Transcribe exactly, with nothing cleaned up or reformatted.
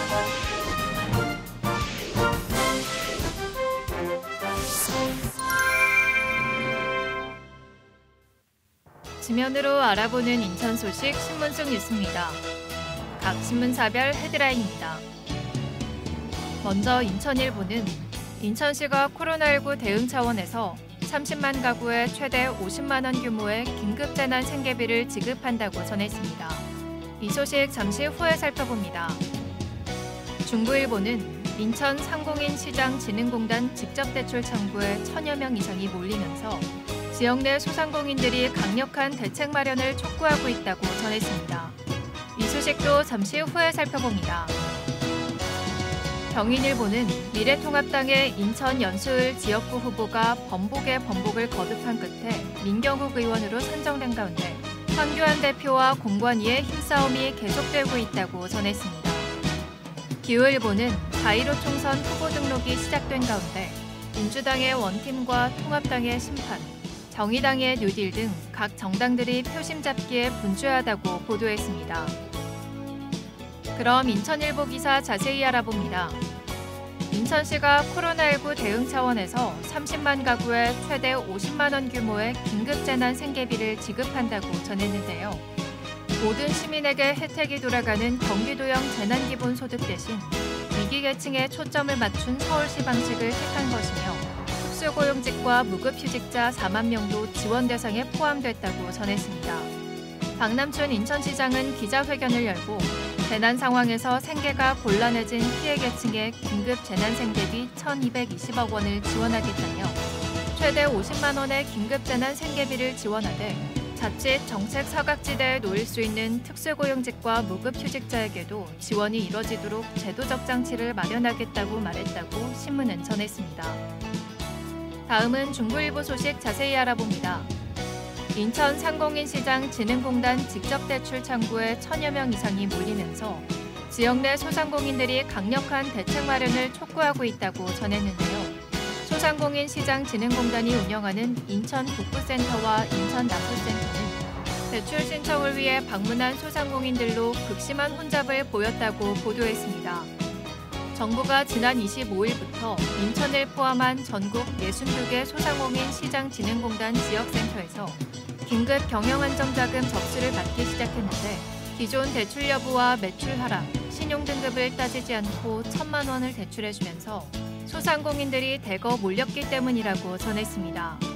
지면으로 알아보는 인천 소식 신문 속 뉴스입니다. 각 신문사별 헤드라인입니다. 먼저 인천일보는 인천시가 코로나십구 대응 차원에서 삼십만 가구에 최대 오십만 원 규모의 긴급재난 생계비를 지급한다고 전했습니다. 이 소식 잠시 후에 살펴봅니다. 중부일보는 인천 상공인시장진흥공단 직접대출 창구에 천여 명 이상이 몰리면서 지역 내 소상공인들이 강력한 대책 마련을 촉구하고 있다고 전했습니다. 이 소식도 잠시 후에 살펴봅니다. 경인일보는 미래통합당의 인천 연수을 지역구 후보가 번복에 번복을 거듭한 끝에 민경욱 의원으로 선정된 가운데 황교안 대표와 공관위의 힘싸움이 계속되고 있다고 전했습니다. 기후일보는 사일오 총선 후보 등록이 시작된 가운데 민주당의 원팀과 통합당의 심판, 정의당의 뉴딜 등 각 정당들이 표심 잡기에 분주하다고 보도했습니다. 그럼 인천일보 기사 자세히 알아봅니다. 인천시가 코로나십구 대응 차원에서 삼십만 가구에 최대 오십만 원 규모의 긴급재난 생계비를 지급한다고 전했는데요. 모든 시민에게 혜택이 돌아가는 경기도형 재난기본소득 대신 위기계층에 초점을 맞춘 서울시 방식을 택한 것이며 특수고용직과 무급휴직자 사만 명도 지원 대상에 포함됐다고 전했습니다. 박남춘 인천시장은 기자회견을 열고 재난 상황에서 생계가 곤란해진 피해 계층에 긴급 재난생계비 천이백이십억 원을 지원하겠다며 최대 오십만 원의 긴급 재난 생계비를 지원하되 자칫 정책 사각지대에 놓일 수 있는 특수고용직과 무급휴직자에게도 지원이 이뤄지도록 제도적 장치를 마련하겠다고 말했다고 신문은 전했습니다. 다음은 중부일보 소식 자세히 알아봅니다. 인천 상공인시장진흥공단 직접대출 창구에 천여 명 이상이 몰리면서 지역 내 소상공인들이 강력한 대책 마련을 촉구하고 있다고 전했는데요. 소상공인시장진흥공단이 운영하는 인천북부센터와 인천남부센터는 대출 신청을 위해 방문한 소상공인들로 극심한 혼잡을 보였다고 보도했습니다. 정부가 지난 이십오일부터 인천을 포함한 전국 육십이 개 소상공인 시장진흥공단 지역센터에서 긴급 경영안정자금 접수를 받기 시작했는데 기존 대출 여부와 매출 하락, 신용 등급을 따지지 않고 천만 원을 대출해주면서 소상공인들이 대거 몰렸기 때문이라고 전했습니다.